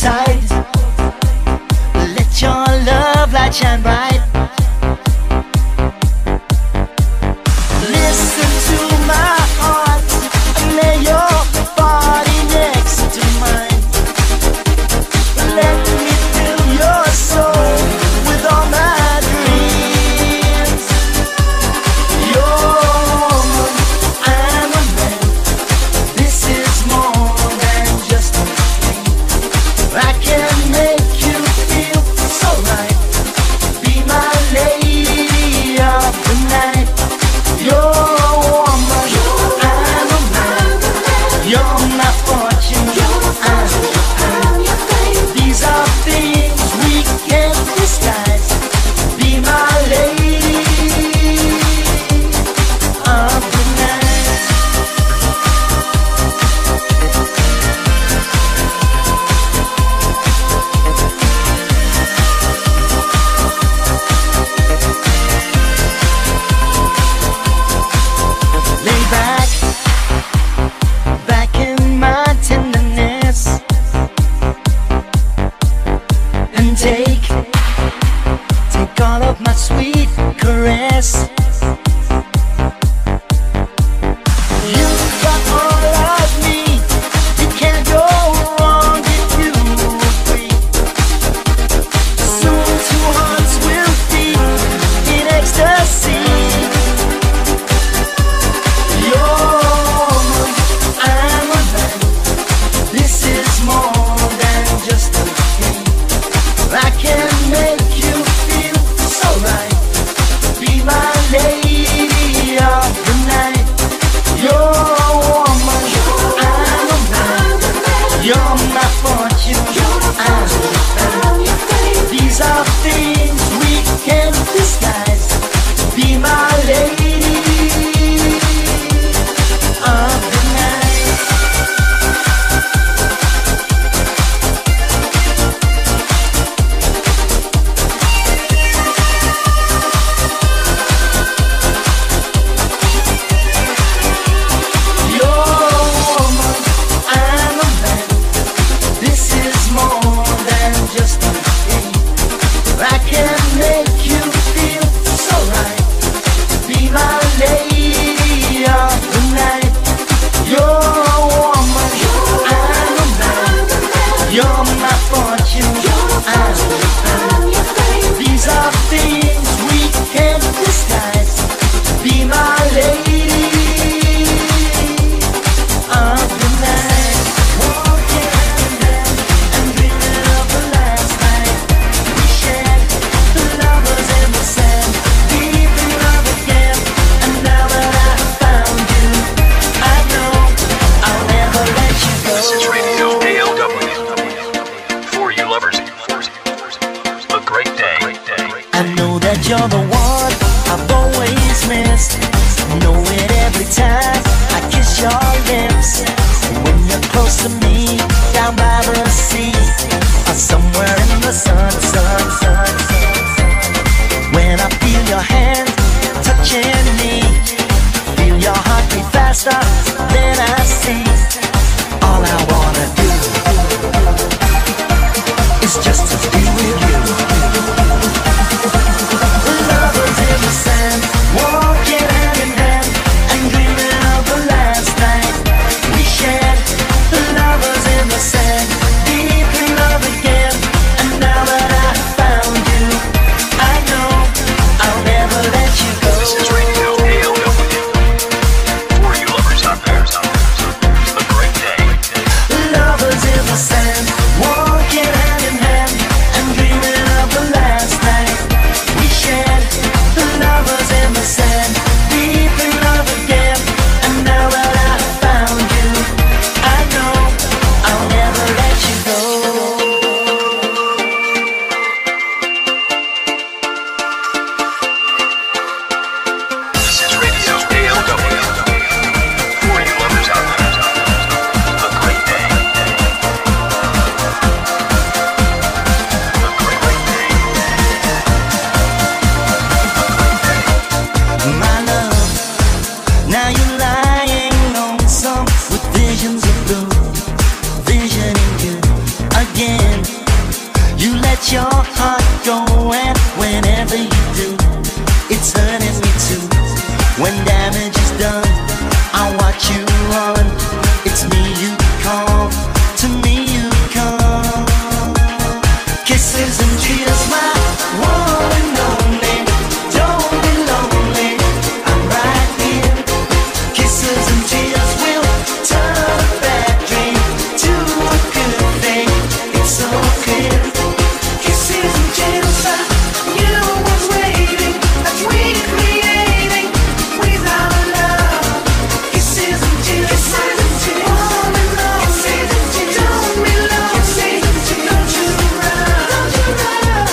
outside. Let your love light shine bright. Listen to my heart and lay your body next to mine. Let me fill your soul with all my dreams. You're a woman, I'm a man. This is more than just a dream. I can make you feel so right. Be my lady of the night. You're a woman, I'm a man. You're my fortune, I'm your fame. These are things we can't disguise. Be my lady of the night. Lay back in my tenderness, and take all of my sweet caress. You've got all of me, you can't go wrong if you agree. Soon two hearts will beat in ecstasy. You're a woman, I'm a man. This is more than just a game. I can make you feel so right. Be my lady of the night. You're a woman, I'm a man. You're my fortune, I'm your fame. These are things we can't disguise. Be my lady of the night. You're a woman, I'm a man. This is more than just a game. I can make you feel so right. Be my lady of the night. You're a woman, I'm a man. You're my fortune, I'm your fame. These are things we can't disguise. Be my lady of the night. Walking hand in hand and dreaming of the last night we shared, the lovers in the sand, deep in love again. And now that I found you, I know I'll never let you go. This is Radio ALW. For you lovers, a great day. I know that you're the one I've always missed. Know it every time I kiss your lips. When you're close to me, down by the sea, or somewhere in the sun. When I feel your hand touching me, feel your heart beat faster than I see. All I wanna do is just to be with you. Love get your heart going whenever you do. It's hurting me too. When damage is done, I watch you run. It's me you call, to me you come. Kisses and tears, my one and only. Don't be lonely, I'm right here. Kisses and tears will turn a bad dream to a good thing. It's so clear. Kisses and tears, you was waiting, that we creating without love. Kisses and tears, all in love. Don't be lonely, don't you run, don't you run.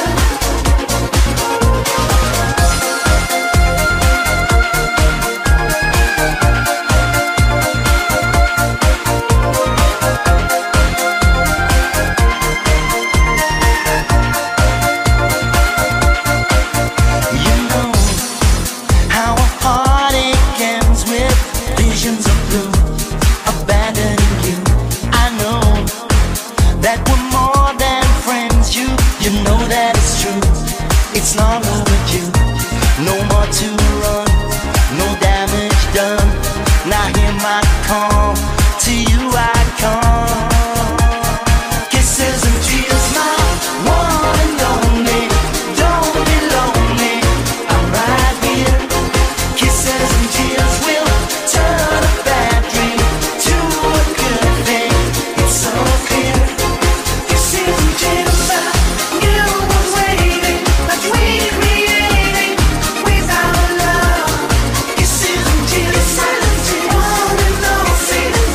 You know how a heartache ends with visions of blue, abandoning you. I know that we're more than friends. You know that it's true. It's long overdue. No more to run, no damage done. Now hear my call, to you I come. Kisses and tears, my one and only. Don't be lonely, I'm right here. Kisses and tears will turn a bad dream to a good thing. It's so clear. Kisses and tears, you were waiting, that we creating without love. Kisses and tears, all in love.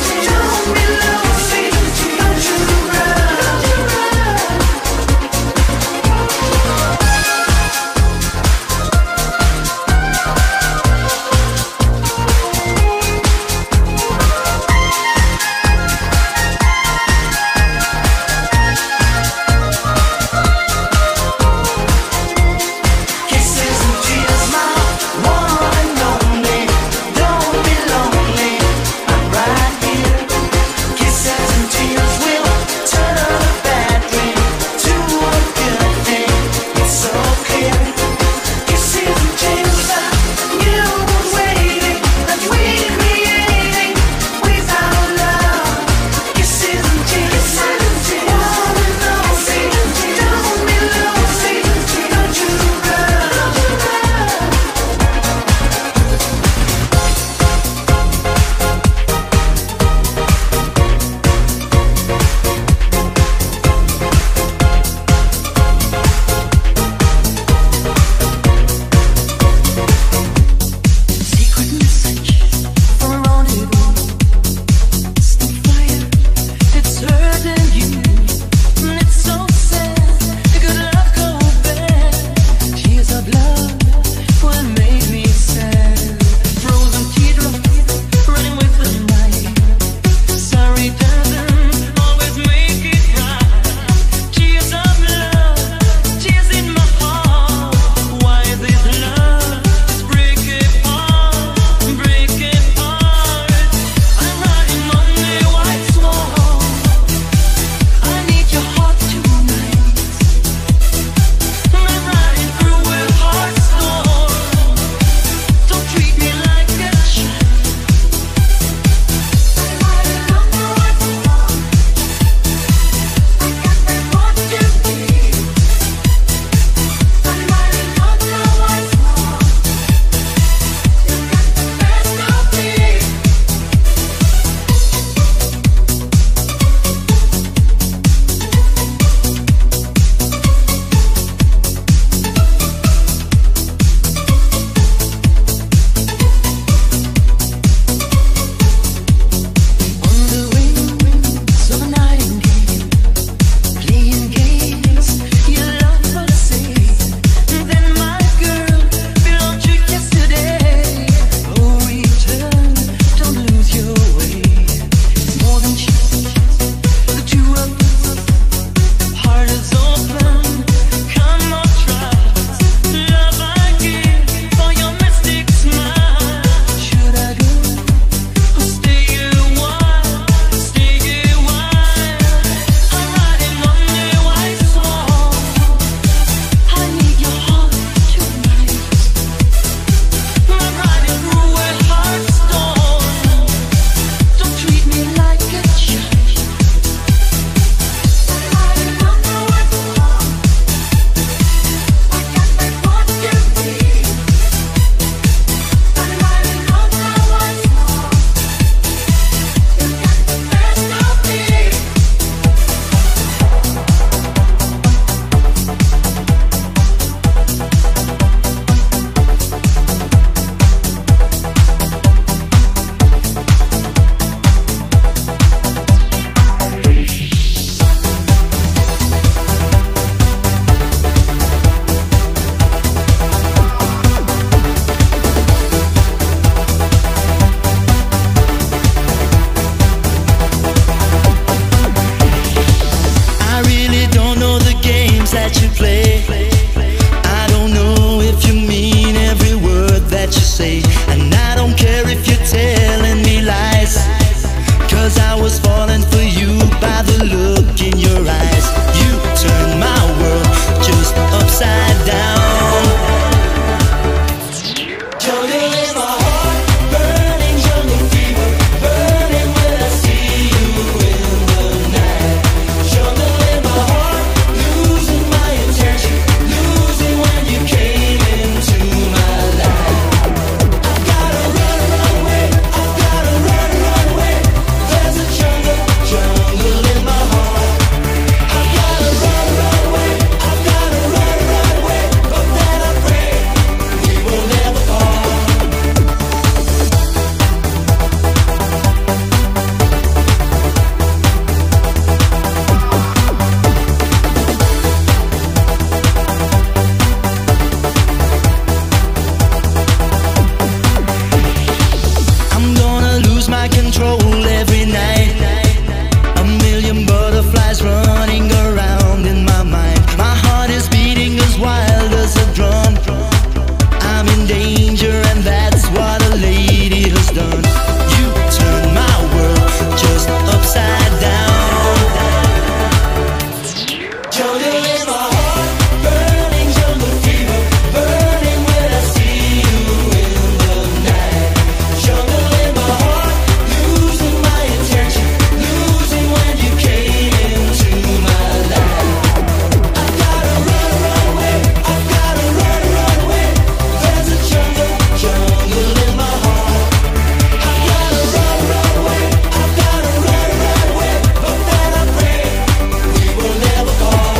that you play. I don't know if you mean every word that you say, and I don't care if you're telling me lies, 'cause I was falling for you by the look in your eyes. You turned my world just upside down. Jungle in my heart, burning jungle fever, burning when I see you in the night. Jungle in my heart, losing my attention, losing when you came into my life. I've gotta run, run away, I've gotta run, run away. There's a jungle, jungle in my heart. I've gotta run, run away, I've gotta run, run away. But then I pray we will never part. I'm gonna lose my control every night. A million butterflies running around in my mind. My heart is beating as wild as a drum. I'm in danger, and that's what a lady has done. You turned my world just upside down. Jungle in my heart, burning jungle fever, burning when I see you in the night. Jungle in my heart, losing my attention, losing when you came into my life. I've gotta run, run away, I've gotta run, run away. There's a jungle, jungle in my heart. I've gotta run, run away, I've gotta run, run away. But then I pray we will never part.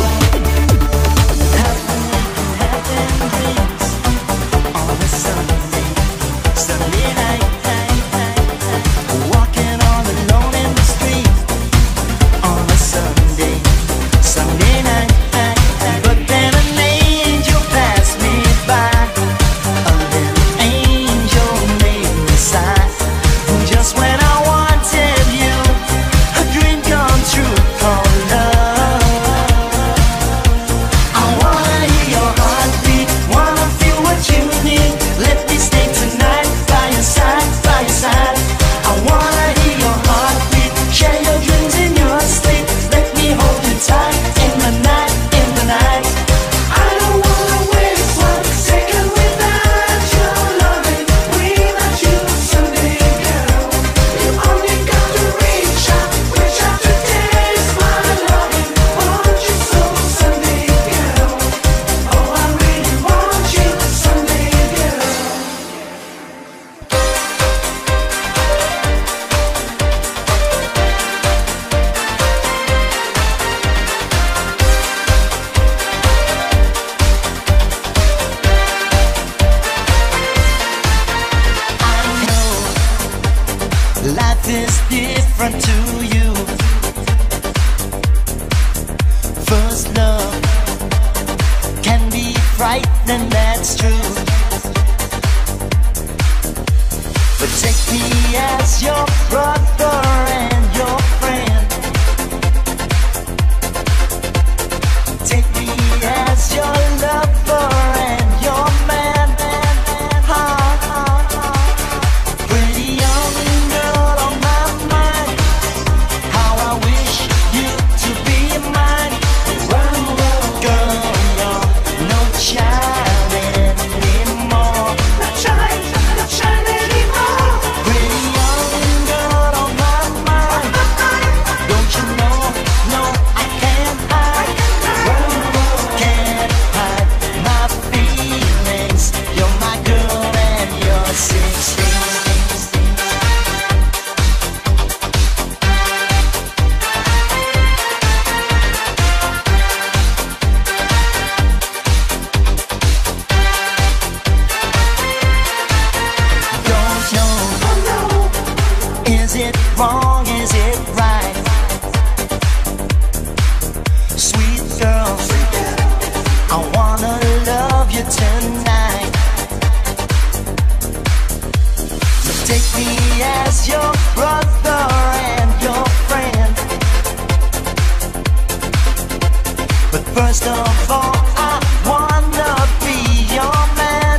Having dreams on a Sunday night, walking all alone in the street on a Sunday night. But then an angel passed me by, a little angel made me sigh. Just when I wanted you, a dream come true called love. I wanna hear your heartbeat, wanna feel what you need. Let me stay tonight by your side, by your side. I wanna hear your heartbeat, share your dreams in your sleep. Let me hold you tight in the night, in the night. I don't wanna waste one second without your loving, without you, Sunday girl. You only got to reach out to taste my loving. Want you so, Sunday girl. Oh, I really want you, Sunday girl. I know life is different to you. First love can be frightening, that's true. But take me as your brother and your friend. Take me as your lover and your man. Pretty young girl on my mind, how I wish you to be mine. Girl, you're no child anymore. No child anymore. Pretty young girl on my mind. Don't you know? No, I can't hide. Can't hide my feelings. You're my girl and you're 16. Don't know, is it wrong, is it right? Sweet girl, I wanna love you tonight. So take me as your brother and your friend. But first of all, I wanna be your man.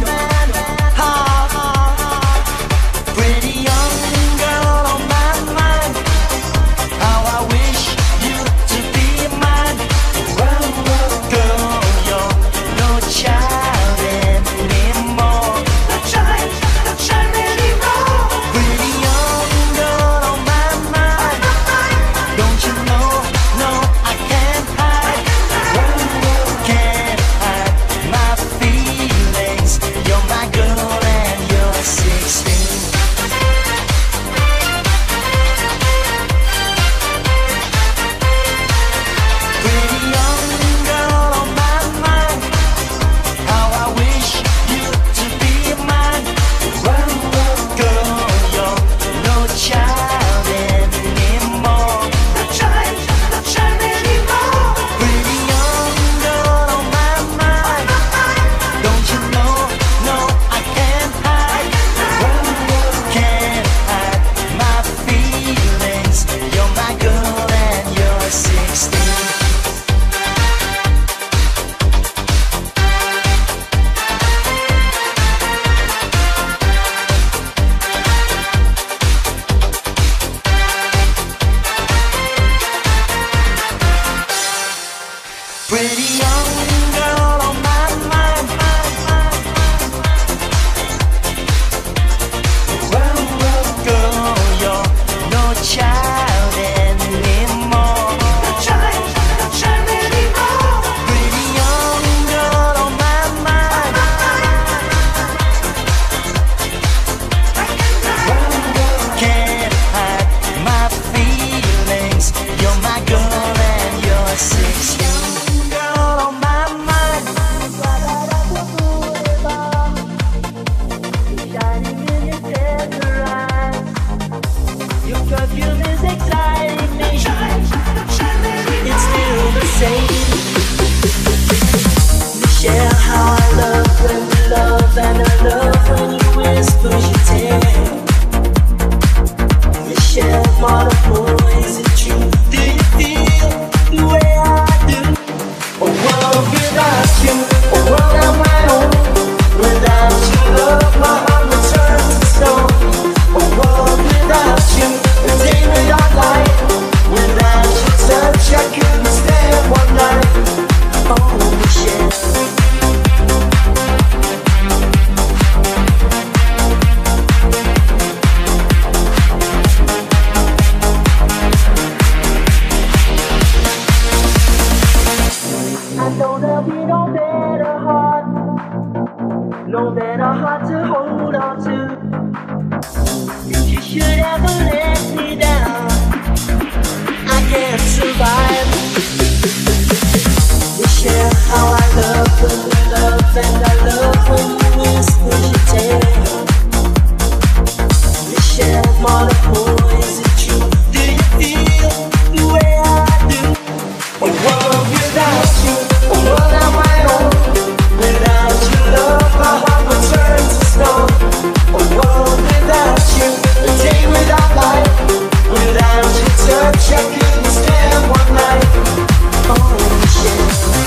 Pretty young girl on my mind. How I wish you to be mine. Girl, you're no child anymore. No child anymore. Pretty young girl on my mind. Don't you know? No, I can't hide. Can't hide my feelings. You're my girl and you're 16. Pretty young girl on my mind. How I wish you to be mine. Girl, you're no child anymore. No child anymore. Pretty young girl on my mind. Don't you know? No, I can't hide. Can't hide my feelings. You're my girl and you're 16. Pretty young girl on my mind. Girl, you're no child anymore. No child anymore. Pretty young girl on my mind. Can't hide my feelings. You're my girl and you're 16. Girl on my mind. Shining in your tender eyes. Your perfume is exciting me. It's still the same. Michelle, how I love when we love, and I love when you whisper your tale. Michelle, what a boy, is it true? Do you feel the way I do? A world without you, a world on my own. Without your love, my heart would turn to stone. A world without you, a day without light. Without your touch, I couldn't stand one night. Oh, Michelle. I know there'll be no better heart, no better heart to hold on to. If you should ever let me down, I can't survive. Michelle, how I love when we love, and I love when you whisper your tale. Michelle, what a boy, is it true? Do you feel the way I do? A world without you, a world on my own. Without your love, my heart would turn to stone. A world without you, a day without light. Without your touch, I couldn't stand one night. Oh, Michelle.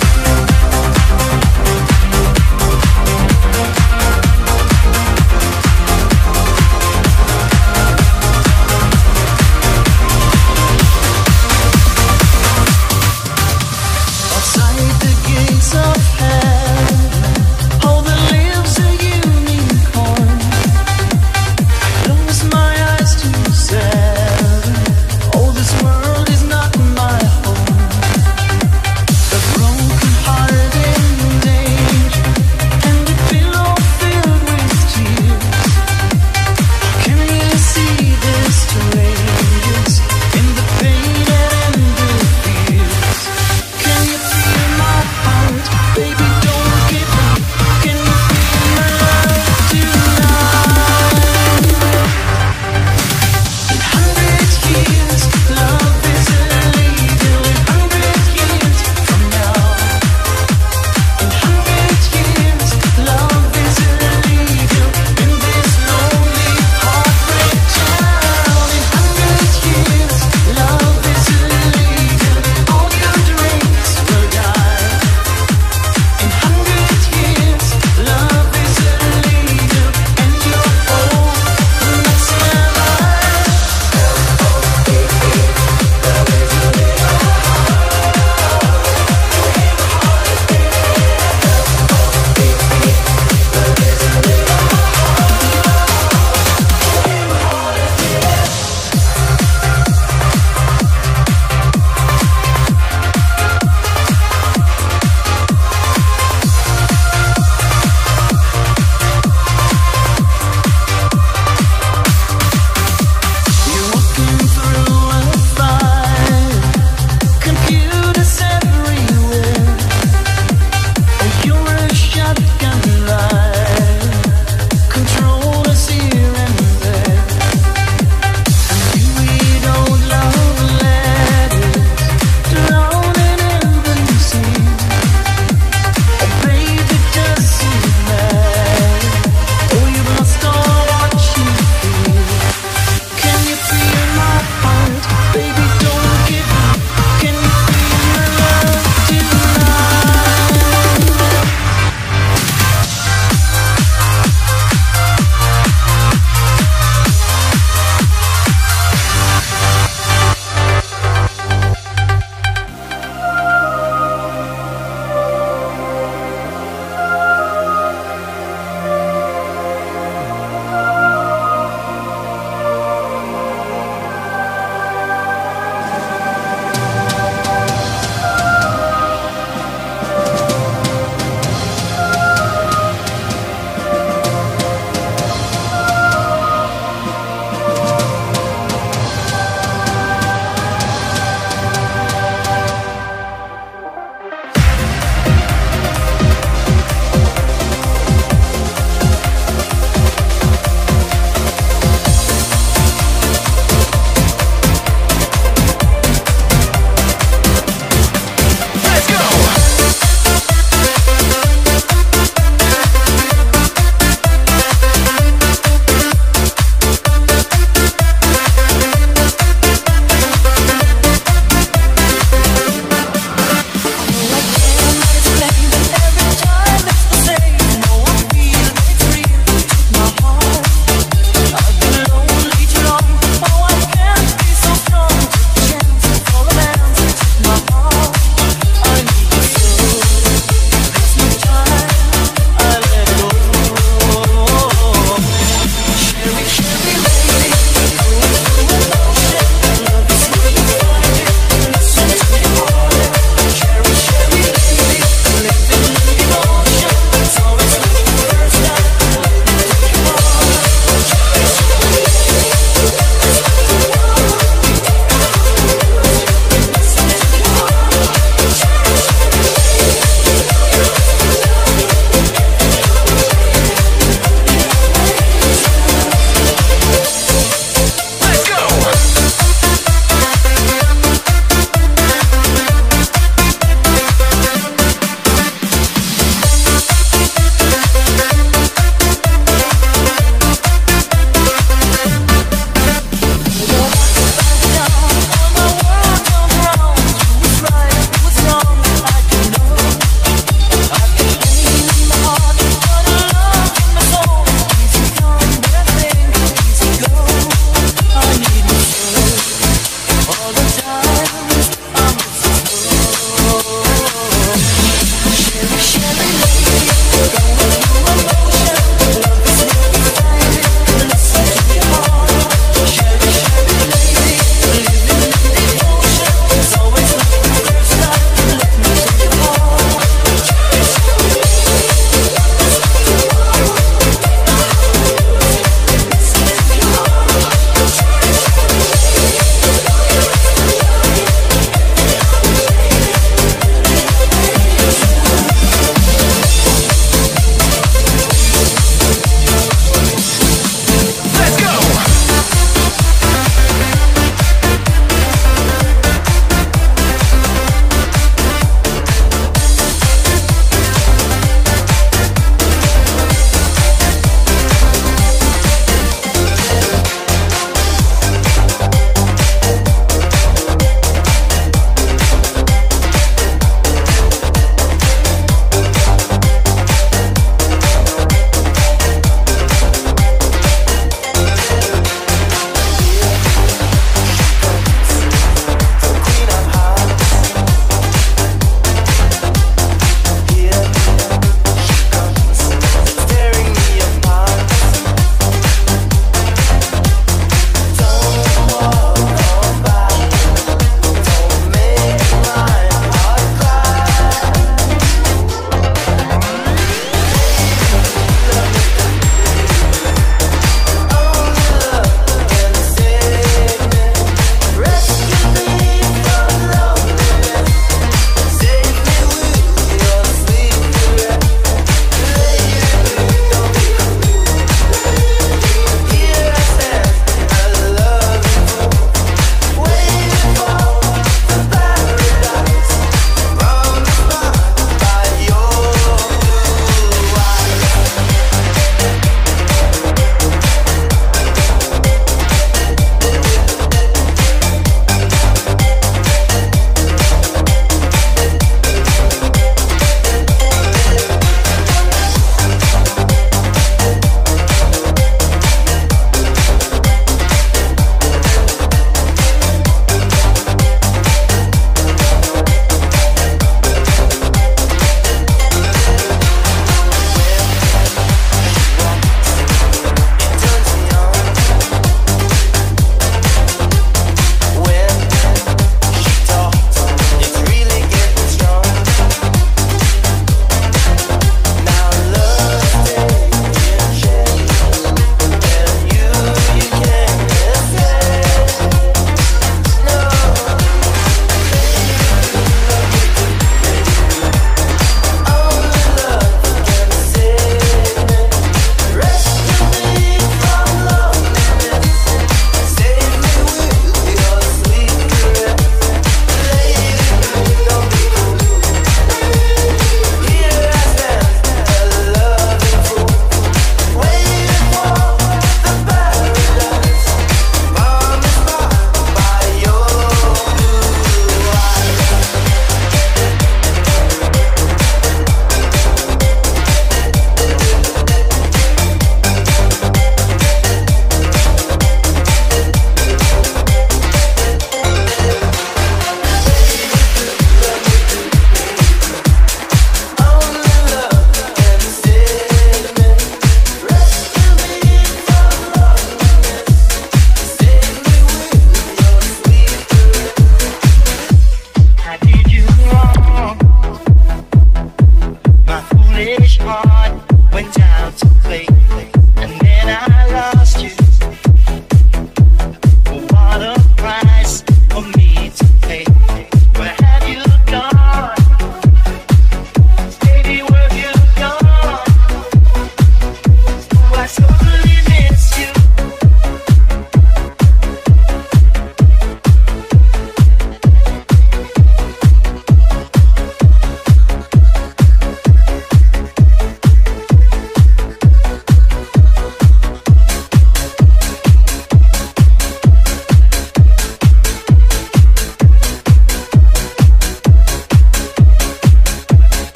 Outside the gates of heaven, all that lives a unicorn. Close my eyes to seven. Oh, this world is not my home. The broken heart in danger, and a pillow filled with tears. Can you see the strangers in the pain and in the fears? Can you feel my heart, baby?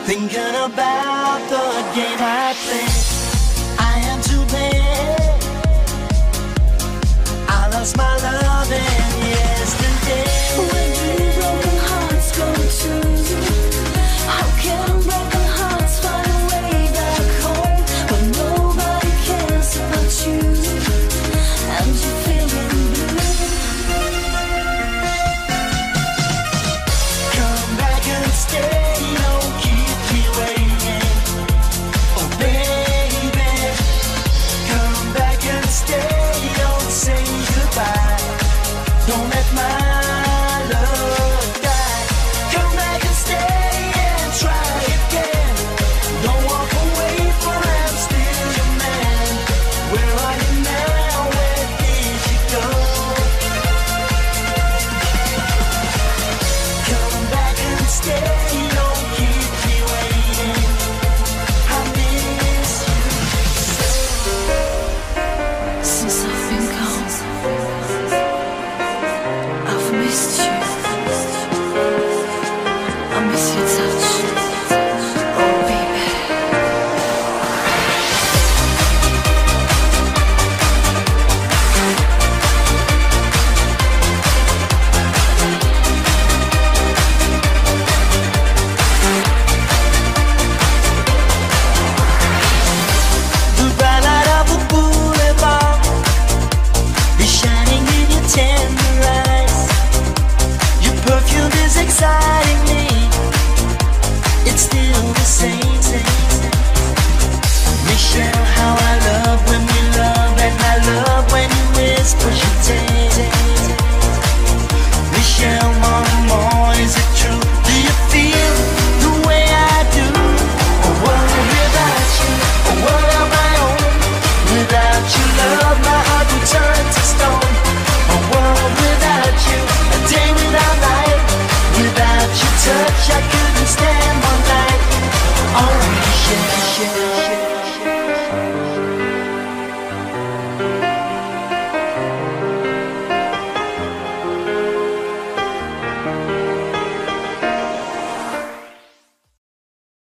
thinking about the game I